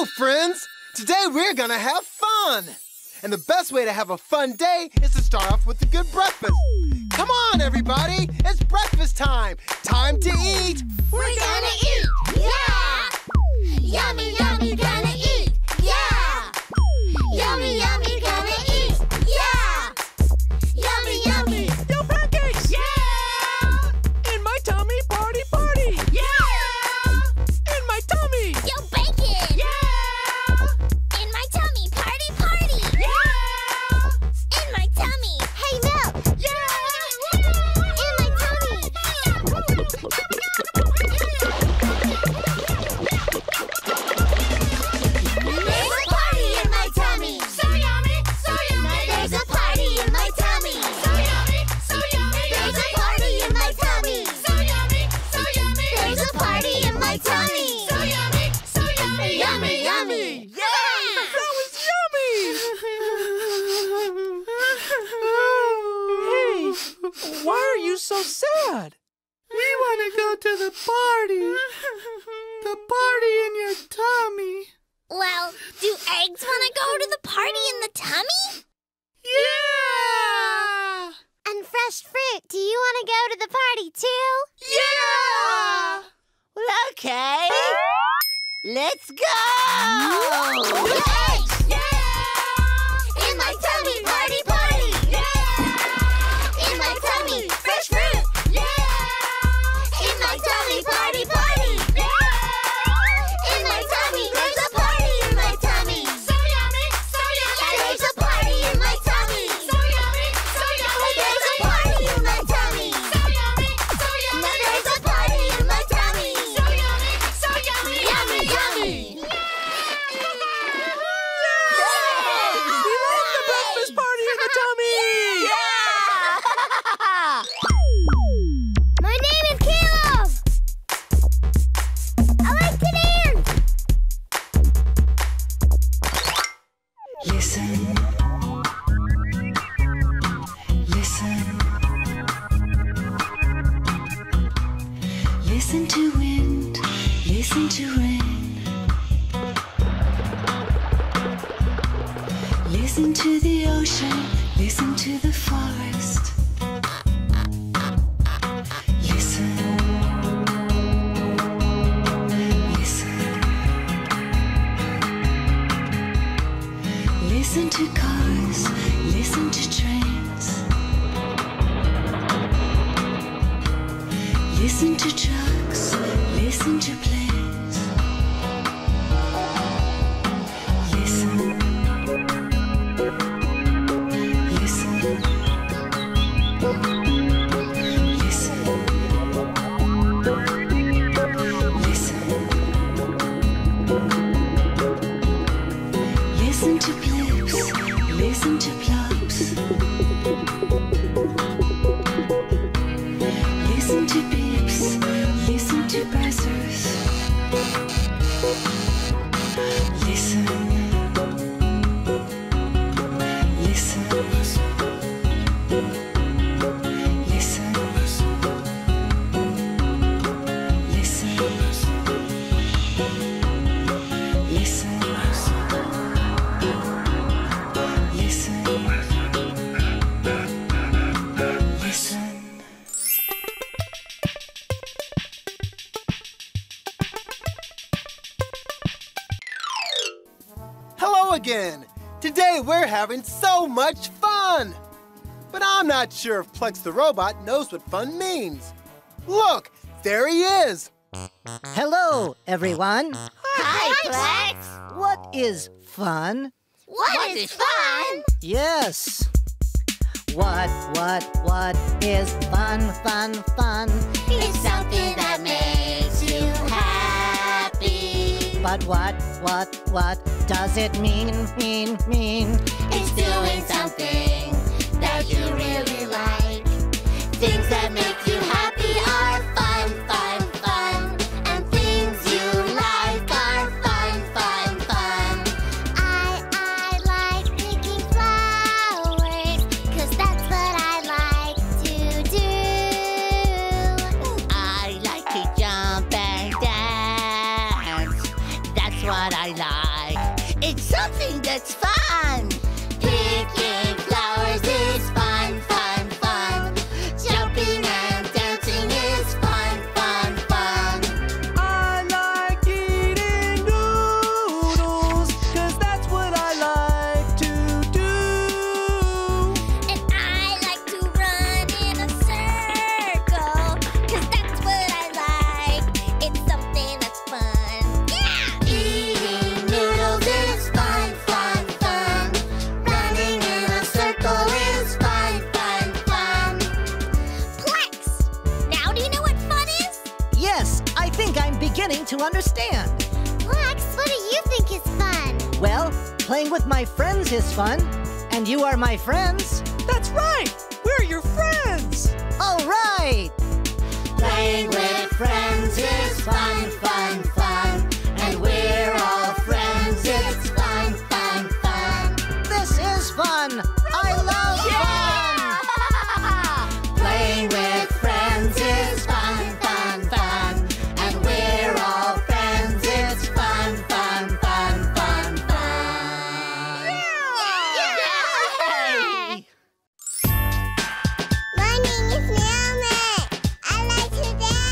Hello, friends! Today we're gonna have fun! And the best way to have a fun day is to start off with a good breakfast. Come on, everybody! It's breakfast time! Time to eat! We're gonna eat! Yeah! Yummy, yummy, gonna eat! Yeah! Yummy, yummy, gonna eat! Yeah! Yummy, yummy! Yo, pancakes! Yeah! In my tummy, party, party! Yeah! In my tummy! Yo, bacon! Yeah! In my tummy, party, party! Yeah! In my tummy! Hey, milk! Yeah! In my tummy! There's a party in my tummy! So yummy! So yummy! There's a party in my tummy! So yummy! So yummy! There's a party in my tummy! So yummy! So yummy! There's a party in my tummy! So yummy! So yummy! Yummy, yummy! That was yummy! Hey, why are you so sad? We want to go to the party. The party in your tummy. Well, do eggs want to go to the party in the tummy? Yeah! And fresh fruit, do you want to go to the party too? Yeah! Well, okay. Let's go! Eggs! Yeah! In my tummy, party, party! Yeah! In my tummy, fresh fruit! Yeah! In my tummy, party, party! Yeah! In my tummy, there's a party in my tummy! So yummy, so yummy! There's a party in my tummy! So yummy, so yummy! There's a party in my tummy! So yummy, so yummy! There's a party in my tummy! So yummy, so yummy! Yummy, yummy! We like the breakfast party in the tummy! My name is Caleb! I like to dance! Listen. Listen. Listen to wind. Listen to rain. Listen to the ocean. Listen to the forest. Listen. Listen. Listen to cars. Listen to trains. Listen to trucks. Listen to planes. Listen. Listen. Listen. Listen. Listen to blips. Listen to plops. Listen to beeps. Listen to buzzers. Listen. Listen. Listen. Listen. Listen. Listen. Listen. Hello again! Today we're having so much fun! But I'm not sure if Plex the robot knows what fun means. Look, there he is! Hello, everyone. Hi, Plex! What is fun? What is fun? Yes. What is fun? It's something that makes you happy. But what does it mean? It's doing something that you really like. Things that make you happy are fun. And things you like are fun. I like picking flowers, 'cause that's what I like to do. I like to jump and dance. That's what I like. It's something that's fun. Picking flowers is fun, fun, fun. Jumping and dancing is fun, fun, fun. I like eating noodles, 'cause that's what I like to do. And I like to run in a circle, 'cause that's what I like. It's something that's fun. Yeah! Eating noodles is fun, fun, fun. Running in a circle is fun, fun, fun. Plex! Now do you know what fun is? Yes, I think I'm beginning to understand. Plex, what do you think is fun? Well, playing with my friends is fun, and you are my friends. That's right! We're your friends! All right! Playing with friends is fun, fun, fun. And we're all friends, it's fun, fun, fun. This is fun! I love fun! Playing with friends is fun, fun, fun. And we're all friends, it's fun, fun, fun, fun, fun. Yay! My name is Naomi. I like to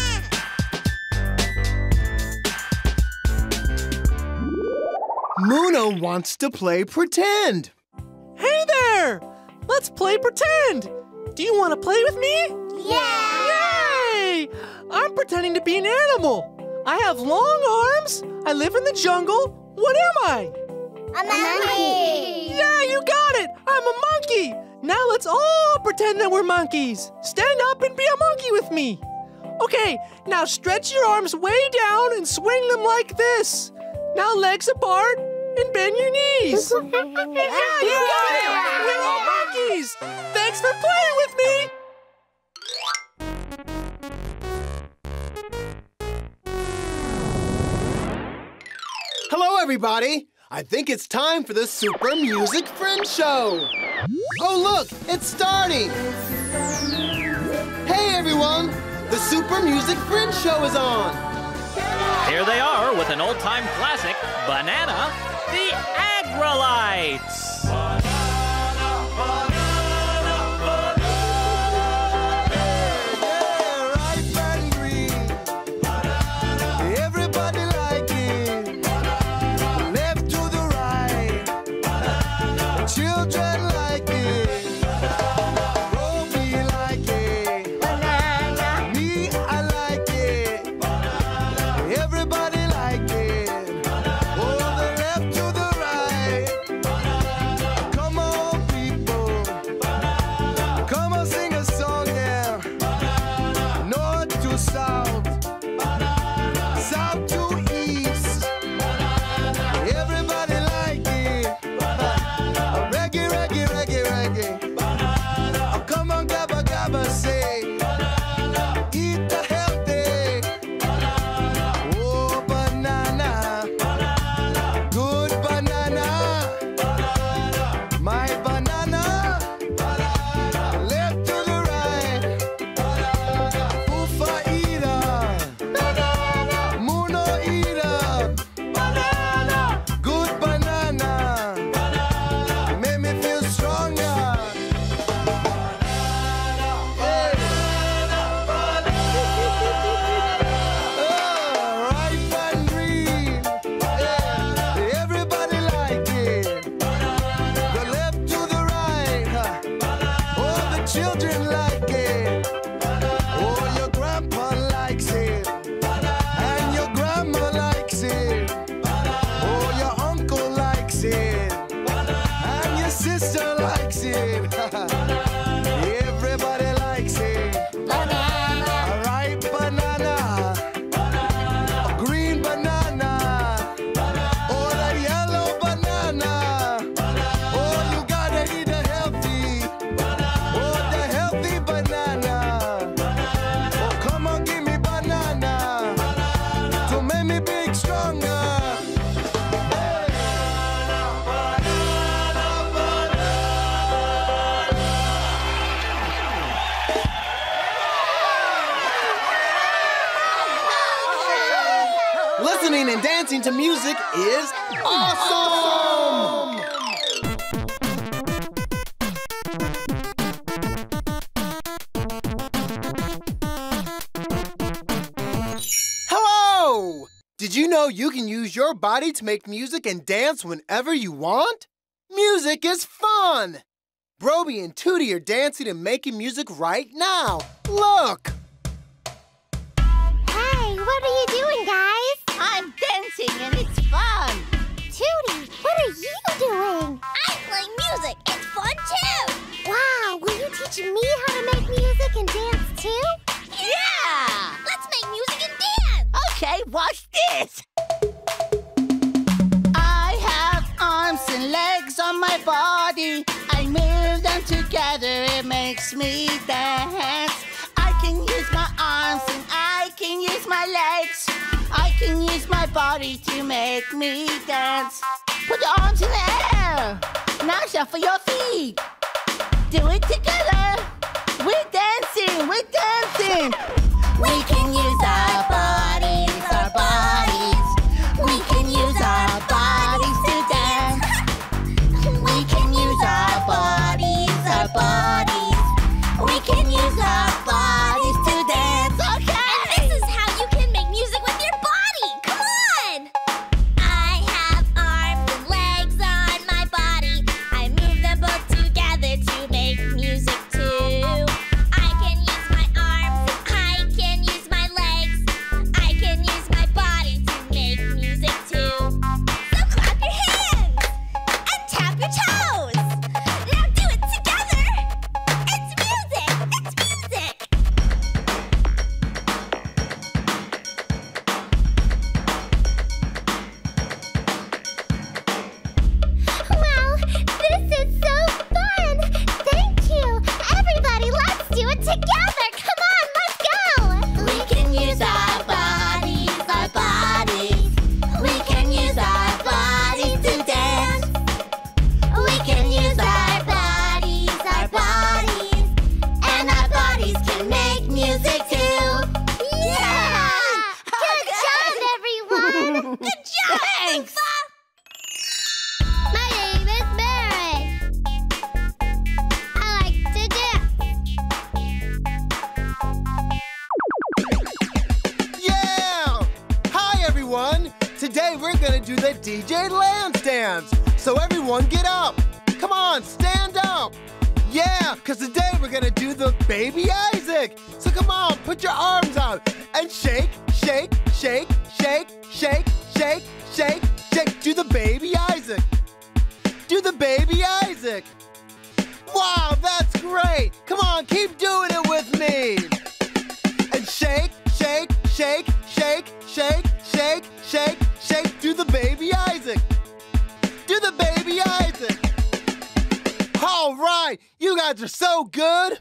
dance. Muno wants to play pretend. Hey there! Let's play pretend! Do you want to play with me? Yeah! Yay! I'm pretending to be an animal. I have long arms. I live in the jungle. What am I? A monkey! Yeah, you got it! I'm a monkey! Now let's all pretend that we're monkeys. Stand up and be a monkey with me. Okay, now stretch your arms way down and swing them like this. Now legs apart and bend your knees. Yeah, you got it! We're all monkeys! Thanks for playing with me! Hello, everybody. I think it's time for the Super Music Friend Show. Oh, look, it's starting. Hey, everyone. The Super Music Friend Show is on. Here they are with an old-time classic, Banana, the Agrolites. Everybody like it. Left to the right. Children like it. Brobee like it. Me, I like it. Everybody like it. Oh, the left to the right. Come on, people. Come on, sing a song now. North to south. South to east. Everybody like it. Reggae, reggae, reggae, reggae. Oh, come on, gabba, gabba, say. Eat the healthy. Oh, banana. Good banana. My banana. Left to the right. Fufa eater. Muno eater. Good banana. Make me feel stronger. Hey. Oh, ripe and green. Hey. Everybody like it. The left to the right. Oh, the children like it. Oh, your grandpa likes it. And your grandma likes it. Oh, your uncle likes it. And your sister likes it. Everybody likes it. Banana! A ripe banana. A green banana. Oh, the yellow banana. Oh, you gotta eat a healthy. Oh, the healthy banana. Oh, come on, give me banana. To make me big stronger. Listening and dancing to music is awesome! Whoa! Did you know you can use your body to make music and dance whenever you want? Music is fun! Brobee and Toodee are dancing and making music right now. Look! Hey, what are you doing, guys? I'm dancing and it's fun. Toodee, what are you doing? I'm playing music. It's fun too. Wow, will you teach me how to make music and dance too? Yeah! Let's make music and dance. Okay, watch this. I have arms and legs on my body. I move them together, it makes me dance. I can use my arms and I can use my legs. I can use my body to make me dance. Put your arms in the air. Now shuffle your feet. Do it together. We're dancing, we're dancing. We can use our bodies, our bodies. We can use our bodies to dance. We can use our bodies, our bodies. We can use our bodies to dance, okay? And this is how you can make music with your body. Come on! I have arms and legs on my body. I move them both together to make music too. I can use my arms and I can use my legs. I can use my body to make music too. So clap your hands and tap your toes. Now do it together. It's music. It's music. Wow, this is so fun! Thank you! Everybody, let's do it together! Come on, let's go! We can use our bodies, our bodies. We can use our bodies to dance. We can use our bodies, and our bodies can make music too. Yeah! Good job, everyone! Good job! Thanks! My name is Mary. I like to dance. Yeah! Hi, everyone! Today we're gonna do the DJ Lance dance. So everyone get up. Come on, stand up. Yeah, because today we're gonna do the Baby Isaac. So come on, put your arms out and shake, shake, shake, shake, shake, shake, shake, shake. Do the Baby Isaac. Do the Baby Isaac. Wow, that's great. Come on, keep doing it with me. And shake, shake, shake, shake, shake, shake, shake, shake. Do the Baby Isaac. Do the Baby Isaac. All right, you guys are so good.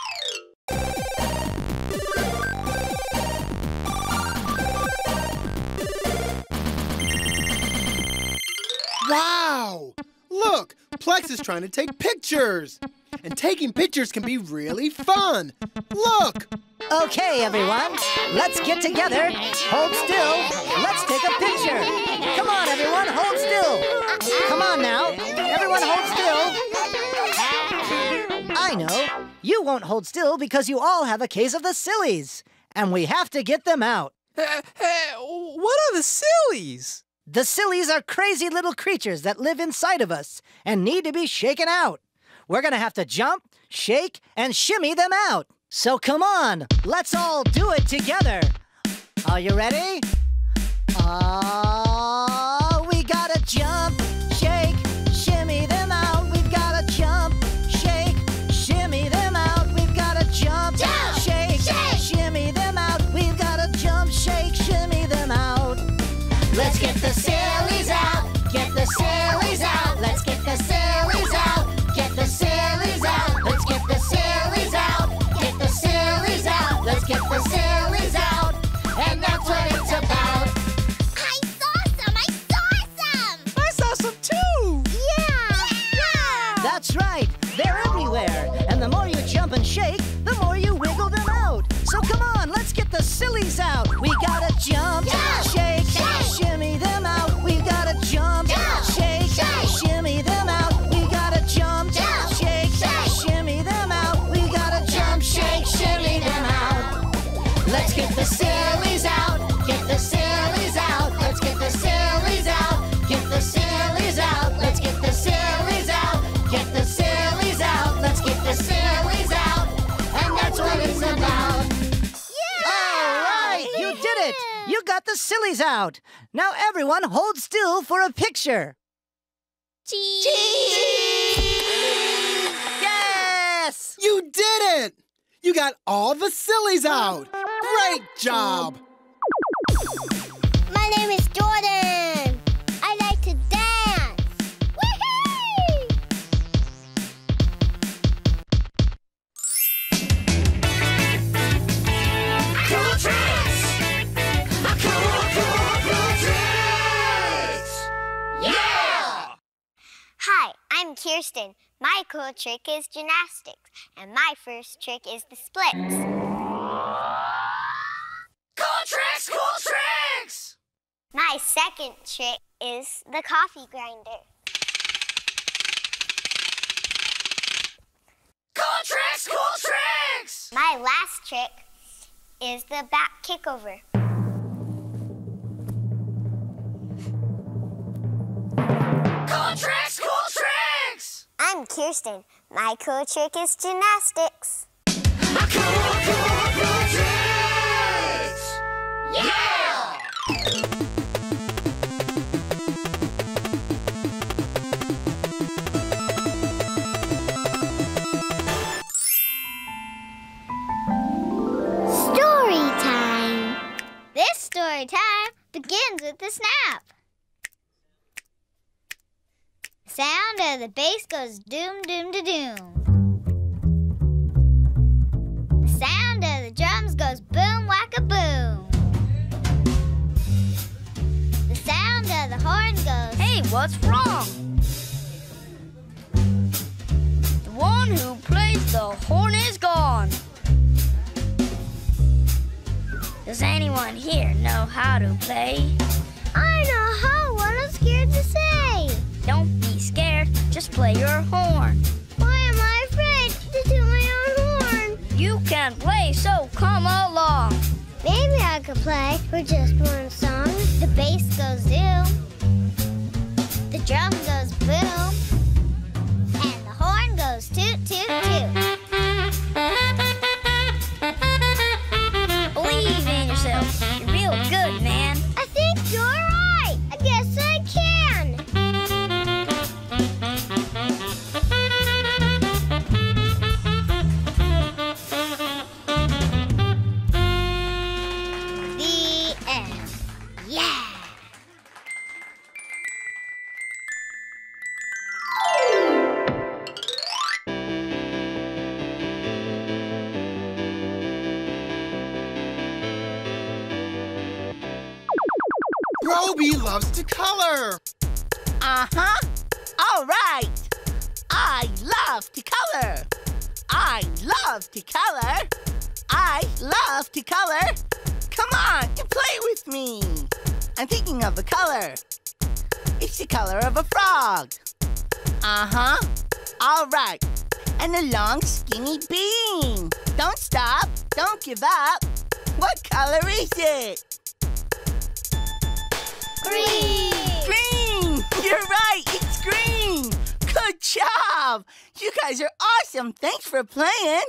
Wow! Look, Plex is trying to take pictures. And taking pictures can be really fun. Look! Okay, everyone, let's get together. Hold still. Let's take a picture. Come on, everyone, hold still. Come on now. Everyone hold still. I know. You won't hold still because you all have a case of the Sillies. And we have to get them out. What are the Sillies? The Sillies are crazy little creatures that live inside of us and need to be shaken out. We're gonna have to jump, shake, and shimmy them out. So come on, let's all do it together. Are you ready? We gotta jump, shake, shimmy them out. We've gotta jump, shake, shimmy them out. We've gotta jump, shake, shimmy them out. We've gotta jump, shake, shimmy them out. Let's get the Sillies out, get the Sillies out. Let's get the Sillies out, get the Sillies out. Let's get the Sillies out, get the Sillies out. Let's get the Sillies out, and that's what it's about. I saw some! I saw some too! Yeah! That's right, they're everywhere. And the more you jump and shake, the more you wiggle them out. So come on, let's get the Sillies out. We gotta jump, shake, shimmy them out. We gotta jump, shake, sillies out. Now everyone hold still for a picture. Cheese! Yes! You did it! You got all the sillies out. Great job! My name is Jordan. I like to dance. Woohoo! Cool tricks! Cool tricks! Yeah! Hi, I'm Kirstin. My cool trick is gymnastics, and my first trick is the splits. Cool tricks! Cool tricks! My second trick is the coffee grinder. Cool tricks! Cool tricks! My last trick is the back kickover. Cool tricks! Cool tricks! I'm Kirstin. My cool trick is gymnastics. Cool tricks! Yeah! Storytime. This story time begins with the snap. The sound of the bass goes doom, doom, da doom. The sound of the drums goes boom, whack a boom. The sound of the horn goes, Hey, what's wrong? The one who plays the horn is gone. Does anyone here know how to play? I know how, what I'm scared to say. Don't be scared, just play your horn. Why am I afraid to toot my own horn? You can play, so come along. Maybe I could play for just one song. The bass goes zoom, the drum goes boom, and the horn goes toot, toot, toot. Believe in yourself, you're real good, man. I think you're right. I guess I can. The end. Yeah. Brobee loves to color. Uh-huh. All right. I love to color. I love to color. I love to color. Come on, play with me. I'm thinking of the color. It's the color of a frog. Uh-huh. All right. And a long, skinny bean. Don't stop. Don't give up. What color is it? Green. Green! You're right, it's green! Good job! You guys are awesome. Thanks for playing.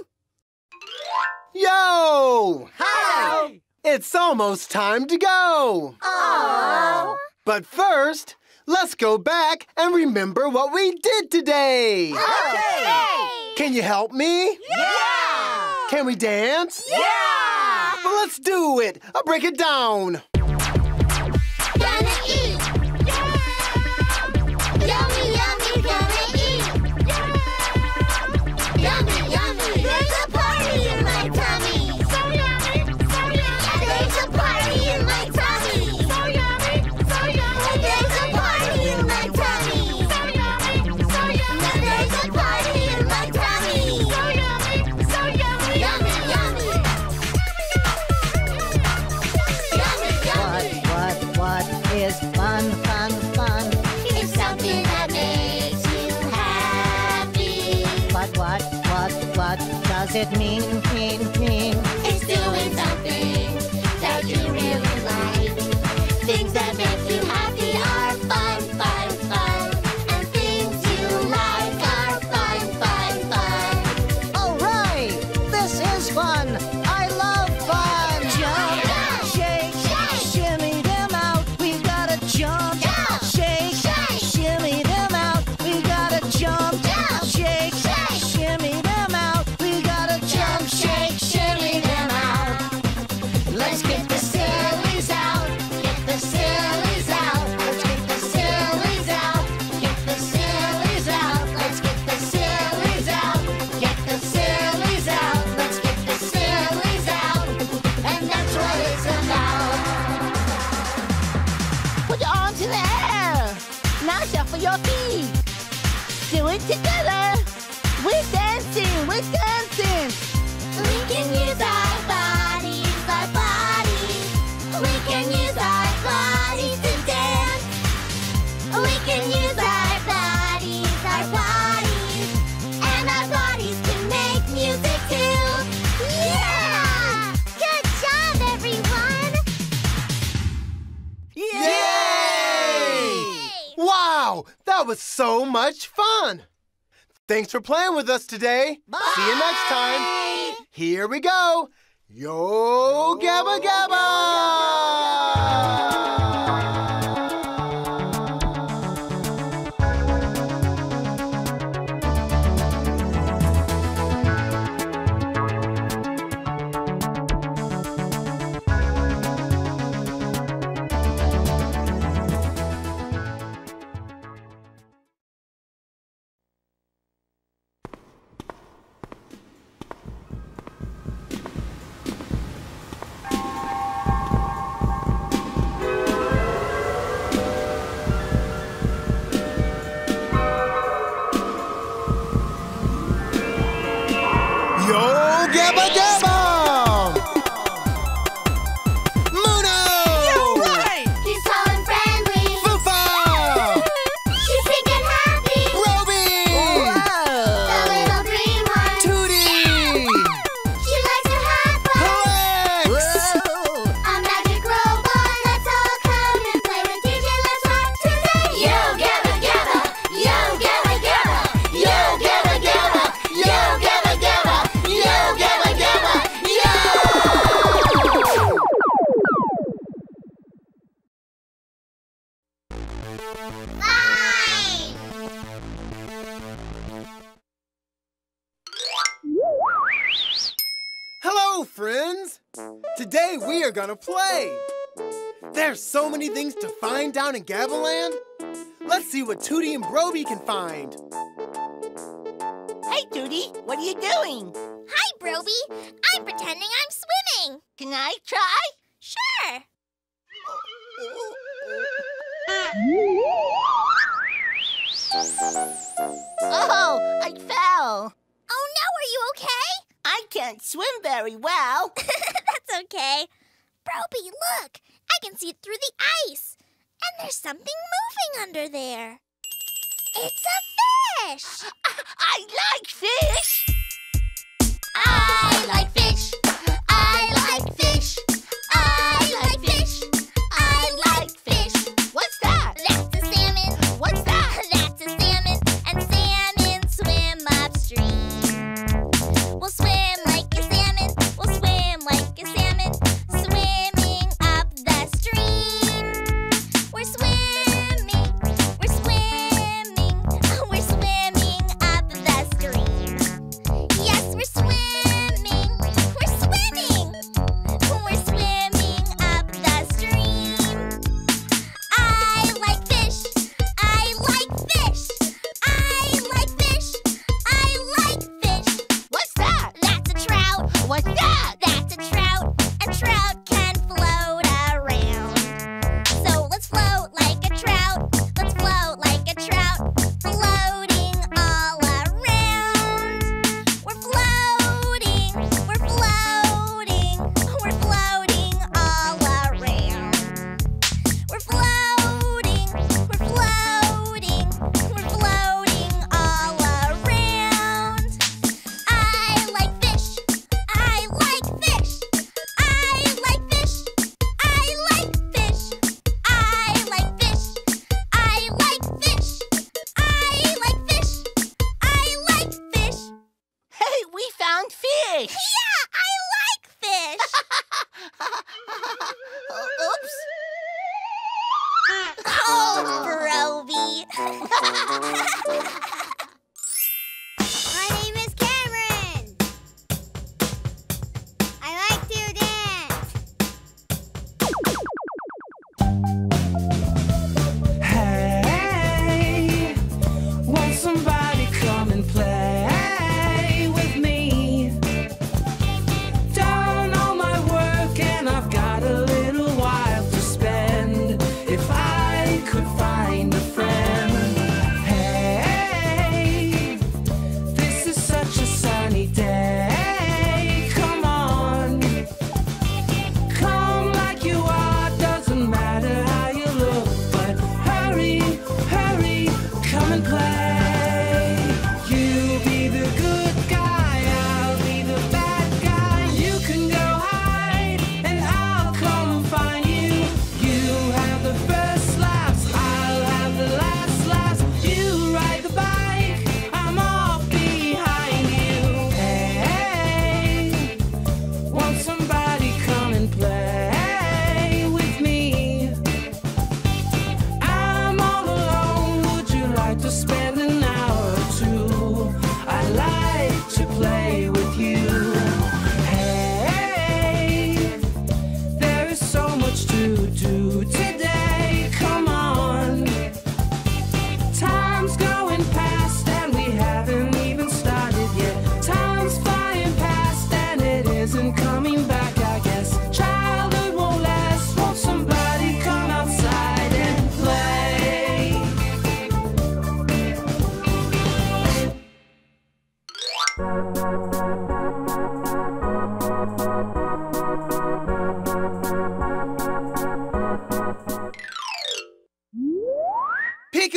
Yo! Hi! It's almost time to go. Aww. But first, let's go back and remember what we did today. Okay! Can you help me? Yeah! Can we dance? Yeah! Well, let's do it. I'll break it down. Gonna eat. Yeah. Yummy, yummy, gonna eat. Yeah. Yummy, yummy. There's a party in my tummy. So yummy, so yummy. There's a party in my tummy. So yummy, so yummy. There's a party in my tummy. So yummy, so yummy. There's a party in my tummy. So yummy, so yummy. Yummy, yummy. Yummy, yummy. What is fun? It's something that makes you happy. But what does it mean? It's doing something that you really like. Things that make you happy are fun. And things you like are fun. All right, this is fun. I love fun. Jump, shake, shimmy them your feet. Do it together. We're dancing, we're dancing. We can use our bodies, our bodies. We can use our bodies to dance. We can use our bodies, and our bodies to make music too. Yeah! Good job, everyone! Yay! Wow, that was so much fun. Thanks for playing with us today. Bye. See you next time. Here we go. Yo Gabba Gabba! Yo Gabba Gabba! Muno! He's tall and friendly. Fufa! She's big and happy. Brobee! The little green one. Toodee! She likes to have fun. Rex! A magic robot. Let's all come and play with DJ. Let's rock today. Yo Gabba Gabba. Yo Gabba Gabba. Yo Gabba Gabba. Yo Gabba Gabba. Yo Gabba Gabba. Yo! Fine. Hello, friends! Today we are gonna play. There's so many things to find down in Gabbaland. Let's see what Toodee and Brobee can find. Hey, Toodee, what are you doing? Hi, Brobee. I'm pretending I'm swimming. Can I try? Sure. Oh, I fell. Oh no, are you okay? I can't swim very well. That's okay. Brobee, look. I can see it through the ice. And there's something moving under there. It's a fish. I like fish. I like fish. I like fish. I like fish. I like fish. What's that? That's a salmon. What's that? That's a salmon. And salmon swim upstream. We'll swim like a salmon. We'll swim like a salmon. Swimming up the stream. We're swimming. We're swimming. We're swimming up the stream. Yes, we're swimming. We're swimming. We're swimming up the stream. I like fish. I like fish. I like fish. I like fish. What's that? That's a trout. What's that? That's a trout. And trout can float around. So let's float like a trout. Let's float like a trout. Floating all around. We're floating. We're floating. We're floating all around. We're floating. We're floating. We're floating all around. I like fish. I like fish. I like fish. I like fish. I like fish. I like fish. I like fish. I like fish. Hey, we found fish. Yeah, I like fish. Oops. Oh, Brobee. My name is Cameron. I like to dance. Hey, won't somebody come and play with me? Done all my work and I've got a little while to spend. If I could find a friend,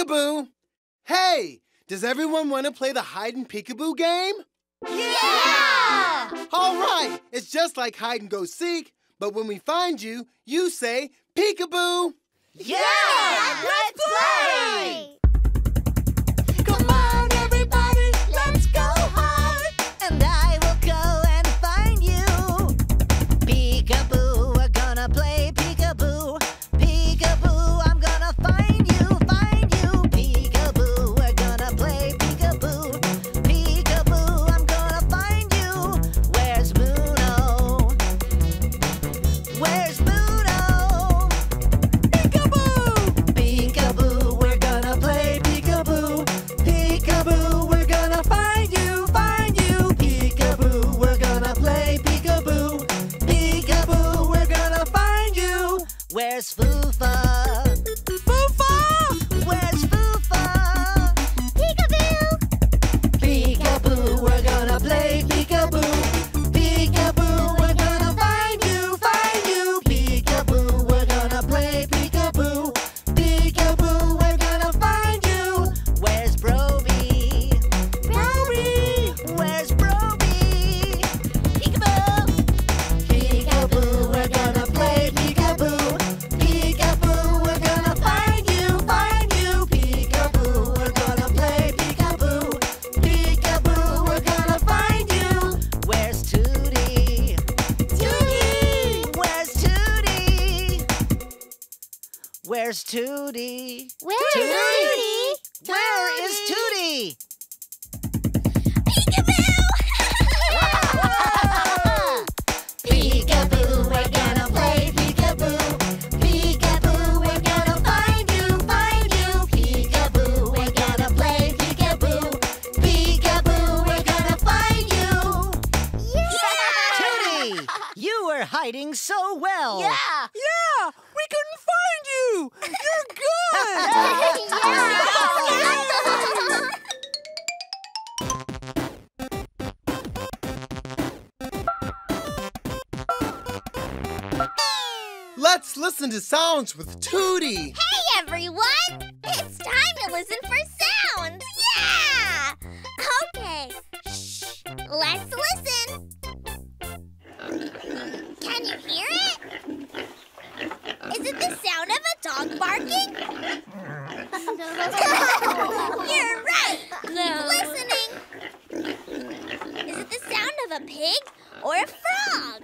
peekaboo. Hey, does everyone want to play the hide and peekaboo game? Yeah! All right, it's just like hide and go seek, but when we find you, you say peekaboo. Yeah! Let's play! Come on, everybody, let's go hide, and I will go and find you. Peekaboo, we're gonna play peekaboo. Peekaboo, I'm gonna find you, find you. Peekaboo, we're gonna play peekaboo. Peekaboo, I'm gonna find you. Where's Muno? Where's Muno? Peekaboo, we're gonna play peekaboo. Peekaboo, we're gonna find you, find you. Peekaboo, we're gonna play peekaboo. Peekaboo, we're gonna find you. Where's Foofa? Foofa! Where's Foofa? Peekaboo! Peekaboo, we're gonna play peekaboo. Peekaboo, we're gonna find you, find you. Peekaboo, we're gonna play peekaboo. Peekaboo, we're gonna find you. Where's Brobee? Brobee! Where's Brobee? Peekaboo! Peekaboo, we're gonna play peekaboo. Peekaboo, we're gonna find you, find you. Peekaboo, we're gonna play peekaboo. Peekaboo, we're gonna find you. Where's Toodee? Toodee! Where's Toodee? Where's Toodee? Where's Toodee? Where is Toodee? Peekaboo, we're gonna play peekaboo. Peekaboo, we're gonna find you, find you. Peekaboo, we're gonna play peekaboo. Peekaboo, we're gonna find you. Toodee, you were hiding so well. Yeah! Yeah, we couldn't find you. You're good. Let's listen to sounds with Toodee. Hey, everyone! It's time to listen for sounds! Yeah! Okay, shh. Let's listen. Can you hear it? Is it the sound of a dog barking? You're right! Keep listening. Is it the sound of a pig or a frog?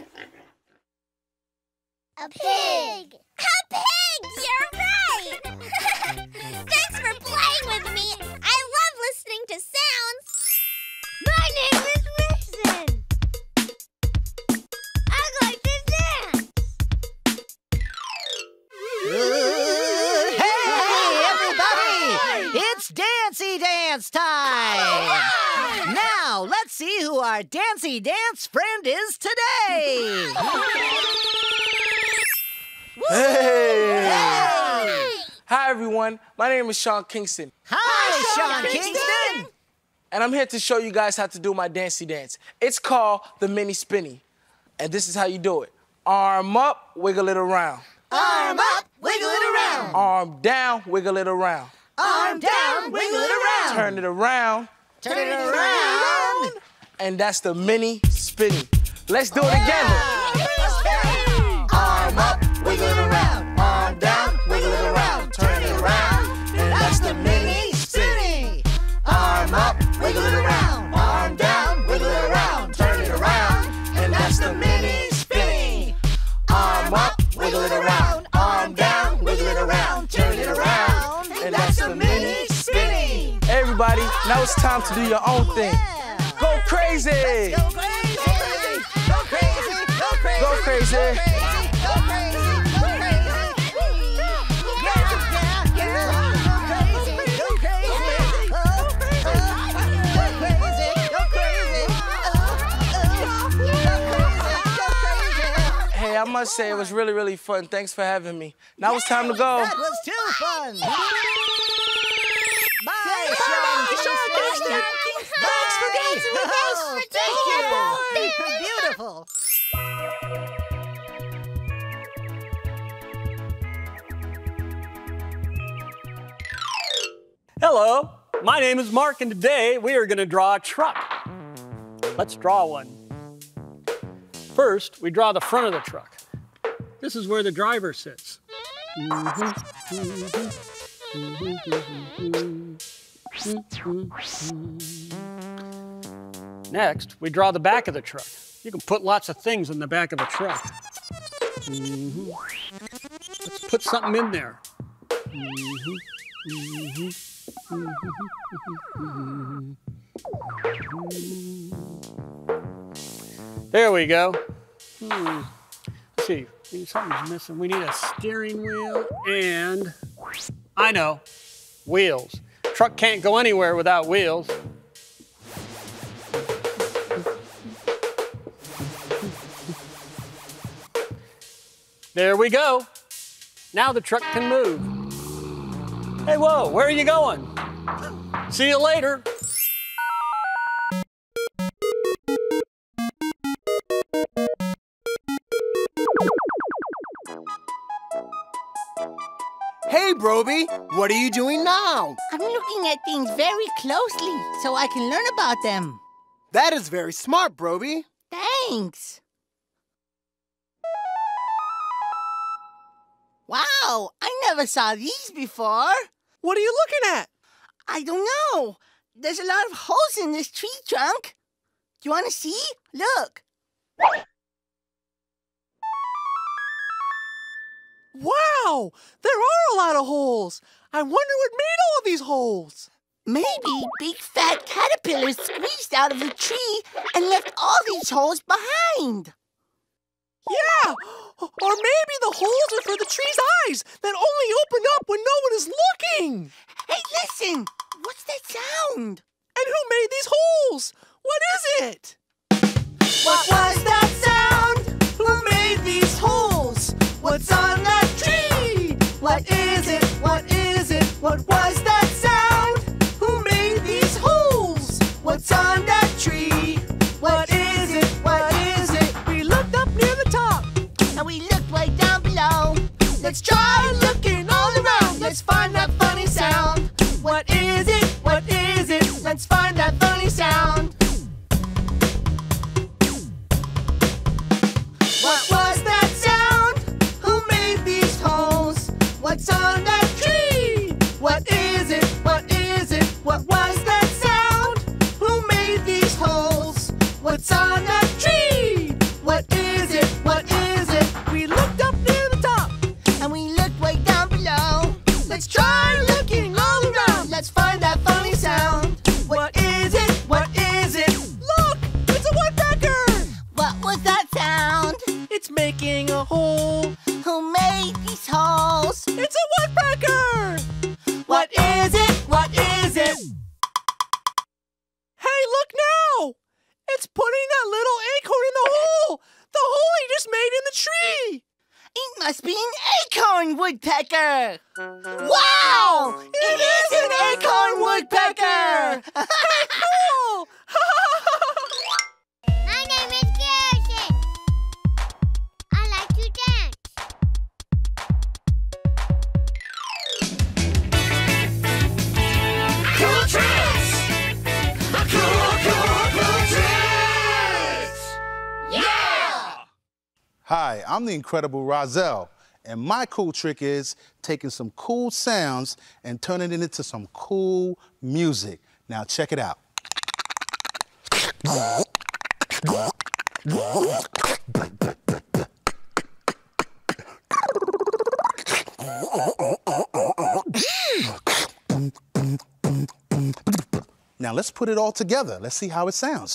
A pig! A pig! You're right! Thanks for playing with me! I love listening to sounds! My name is Mason! I'd like to dance! Hey, everybody! It's Dancey Dance time! Now, let's see who our Dancey Dance friend is today! Hey! Hi, everyone. My name is Kingston. Hi, Sean Kingston! And I'm here to show you guys how to do my Dancey dance. It's called the mini Spinny. And this is how you do it. Arm up, wiggle it around. Arm up, wiggle it around. Arm down, wiggle it around. Arm down, wiggle it around. Turn it around. Turn it around. And that's the mini Spinny. Let's do it together. Arm up, wiggle it around. Arm down, wiggle it around. Turn it around. And that's the mini Spinny. Arm up, wiggle it around. Arm down, wiggle it around. Turn it around. And that's the mini Spinny. Arm up, wiggle it around. Arm down, wiggle it around. Turn it around. And that's the mini Spinny. Everybody, now it's time to do your own thing. Go crazy! Go crazy! Go crazy! Go crazy! Go crazy! Hey, I must say it was really, really fun. Thanks for having me. Now it's time to go. That was too fun. Bye, Sean Kingston. Thanks for dancing with us. Thank you. Beautiful. Hello, my name is Mark, and today we are going to draw a truck. Let's draw one. First, we draw the front of the truck. This is where the driver sits. Next, we draw the back of the truck. You can put lots of things in the back of a truck. Let's put something in there. There we go. Let's see, something's missing. We need a steering wheel and, I know, wheels. Truck can't go anywhere without wheels. There we go. Now the truck can move. Hey, whoa, where are you going? See you later. Hey, Brobee, what are you doing now? I'm looking at things very closely so I can learn about them. That is very smart, Brobee. Thanks. Wow, I never saw these before. What are you looking at? I don't know. There's a lot of holes in this tree trunk. Do you want to see? Look. Wow, there are a lot of holes. I wonder what made all these holes. Maybe big fat caterpillars squeezed out of the tree and left all these holes behind. Yeah, or maybe the holes are for the tree's eyes that only open up when no one is looking. Hey, listen. What's that sound? And who made these holes? What is it? What was that sound? Who made these holes? What's on that tree? What is it? What is it? What was that sound? Who made these holes? What's on that tree? What is it? What is it? We looked up near the top. And we looked way down below. Let's try looking all around. Let's find that funny sound. What is it? What is it? Let's find that funny sound. What was that sound? Who made these holes? What's on that tree? What is it? What is it? What was that sound? Who made these holes? What's on that tree? What is it? What is it? We looked up near the top. And we looked way down below. Let's try looking all around. Let's find that funny sound. What is it? What is it? Look! It's a woodpecker! What was that sound? It's making a hole. Who made these holes? It's a woodpecker! What is it? What is it? Hey, look now! It's putting that little acorn in the hole! The hole he just made in the tree! It must be an acorn woodpecker! Wow! It is an acorn woodpecker! Hey, cool! My name is Kirstin. I like to dance. Cool tricks! Cool tricks! Yeah! Hi, I'm the incredible Rahzel, and my cool trick is taking some cool sounds and turning it into some cool music. Now check it out. Now let's put it all together. Let's see how it sounds.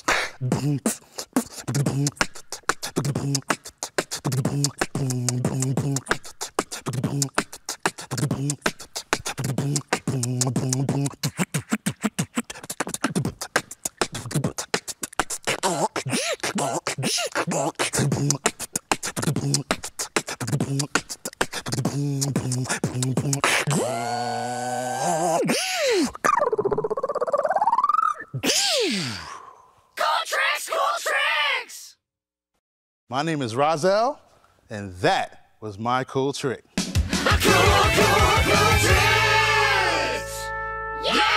My name is Rahzel, and that was my cool trick. Cool tricks! Yeah!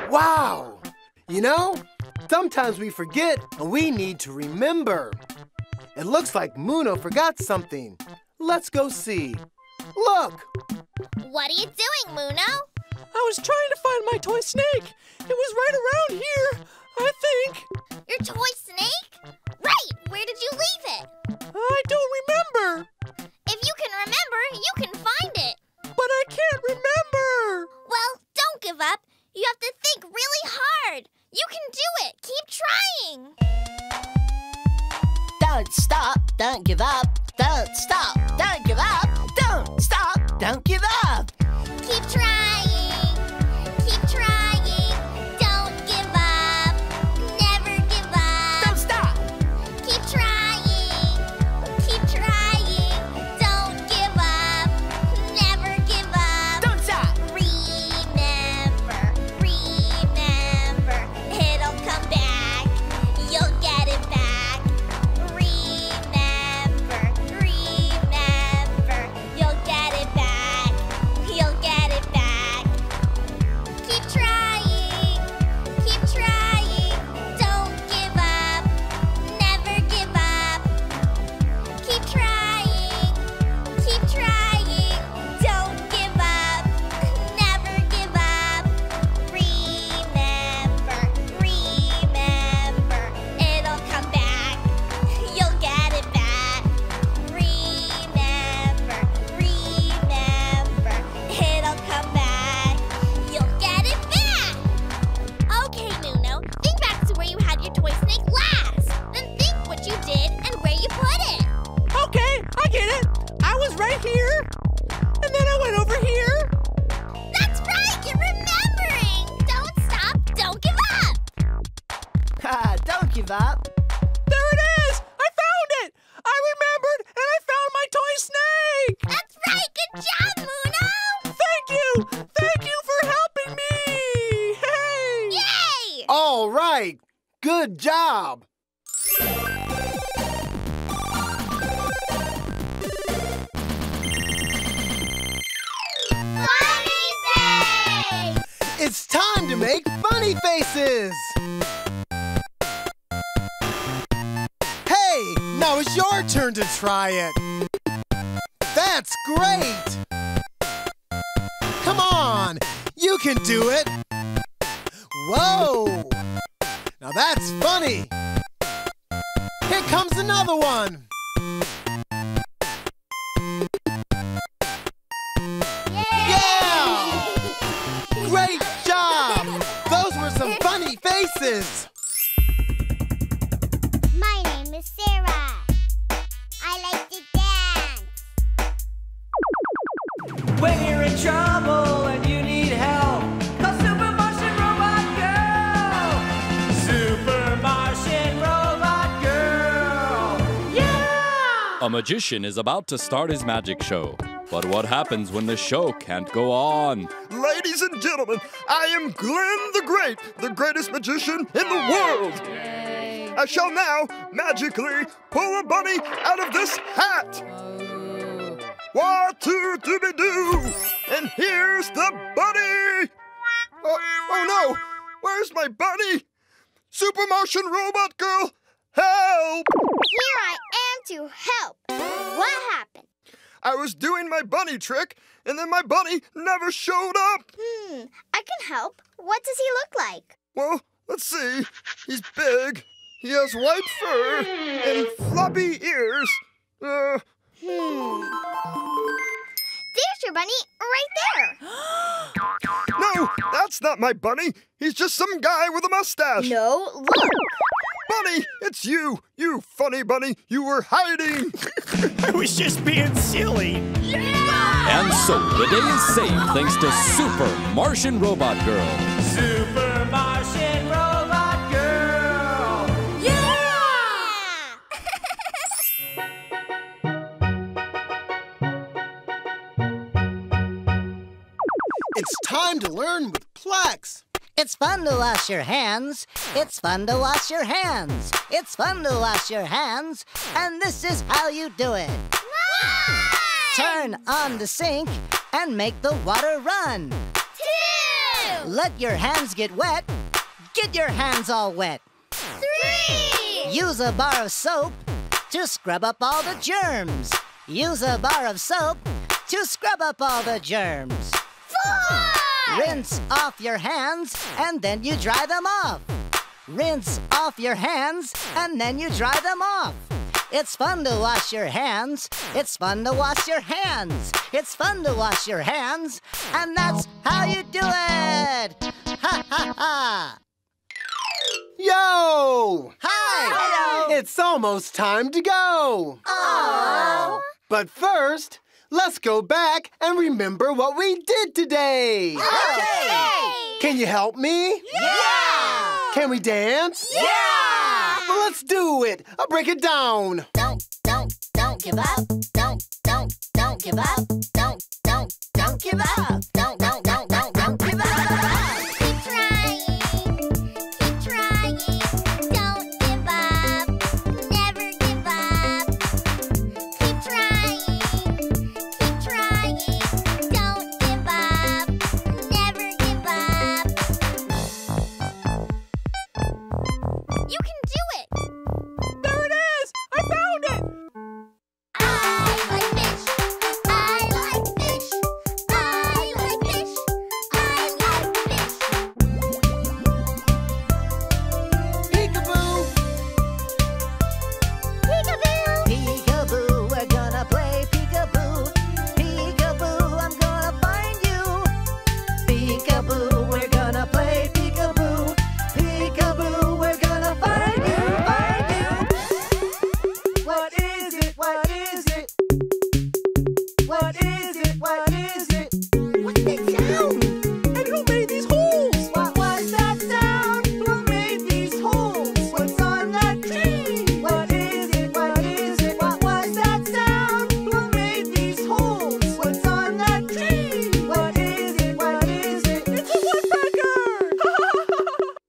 Wow! You know, sometimes we forget and we need to remember. It looks like Muno forgot something. Let's go see. Look! What are you doing, Muno? I was trying to find my toy snake. It was right around here, I think. Your toy snake? Right! Where did you leave it? I don't remember. If you can remember, you can find it. But I can't remember. Well, don't give up. You have to think really hard. You can do it. Keep trying. Don't stop, don't give up. Don't stop, don't give up. Don't stop, don't give up. Keep trying. Keep trying. Don't give up. Never give up. Don't stop. Keep trying. Keep trying. Don't give up. Never give up. Don't stop. Remember, remember, it'll come back. You'll get it back. Remember, remember, you'll get it back. You'll get it back. Keep trying. Keep trying. Don't give up. Never give up. Keep trying. Keep trying. Don't give up. Never give up. Remember, remember, it'll come back. You'll get it back. Remember, remember, it'll come back. You'll get it back. Okay, Muno, think back to where you had your toy snake last. Then think what you did and where you put it. Okay, I get it. I was right here, and then I went over here. That's right, you're remembering. Don't stop, don't give up. Ha, don't give up. There it is. I found it. I remembered, and I found my toy snake. That's right, good job, Muno. Thank you. Thank you for helping me. Hey. Yay! All right. Good job. Funny face! It's time to make funny faces. Hey, now it's your turn to try it. That's great. Come on, you can do it. Whoa, now that's funny. Here comes another one. Yeah! Great job! Those were some funny faces. My name is Sarah. I like to dance. When you're in trouble and you need help, call Super Martian Robot Girl! Super Martian Robot Girl! Yeah! A magician is about to start his magic show. But what happens when the show can't go on? Ladies and gentlemen, I am Glenn the Great, the greatest magician in the world. I shall now magically pull a bunny out of this hat. 1, 2, doobie-doo, and here's the bunny. Oh no, where's my bunny? Super Martian Robot Girl, help! Here I am to help. What happened? I was doing my bunny trick, and then my bunny never showed up. I can help. What does he look like? Well, let's see. He's big. He has white fur and floppy ears. There's your bunny right there. No, that's not my bunny. He's just some guy with a mustache. No, look. Bunny, it's you. You funny bunny. You were hiding. I was just being silly. And so the day is saved thanks to Super Martian Robot Girl. Super Martian Robot Girl! Yeah! It's time to learn with Plex. It's fun to wash your hands. It's fun to wash your hands. It's fun to wash your hands. And this is how you do it. Turn on the sink and make the water run. 2, Let your hands get wet. Get your hands all wet. 3. Use a bar of soap to scrub up all the germs. Use a bar of soap to scrub up all the germs. 4. Rinse off your hands and then you dry them off. Rinse off your hands and then you dry them off. It's fun to wash your hands. It's fun to wash your hands. It's fun to wash your hands. And that's how you do it. Ha ha ha. Yo! Hi! Hello! It's almost time to go! Aww! But first, let's go back and remember what we did today! Okay! Can you help me? Yeah! Can we dance? Yeah! Well, let's do it! I'll break it down! Don't give up. Don't give up. Don't give up. Don't give up. Keep trying. Keep trying. Don't give up. Never give up. Keep trying. Keep trying. Don't give up. Never give up. You can do it. There it is! I found it! I like fish. I like fish. I like fish. I like fish. Peekaboo! Peekaboo. Peekaboo, we're gonna play peekaboo. Peekaboo, I'm gonna find you. Peekaboo, we're gonna play peekaboo. Peekaboo, we're gonna find you, find you. What is it? What is it? What is it? What is it? What's that sound? And who made these holes? What was that sound? Who made these holes? What's on that tree? What is it? What is it? What was that sound? Who made these holes? What's on that tree? What is it? What is it? It's a woodpecker!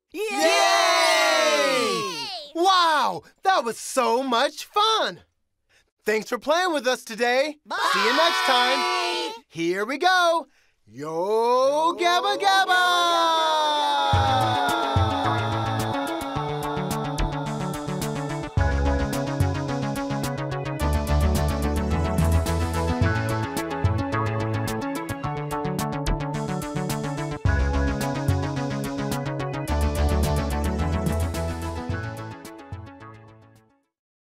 Yay! Wow, that was so much fun! Thanks for playing with us today. Bye. See you next time. Here we go. Yo Gabba Gabba!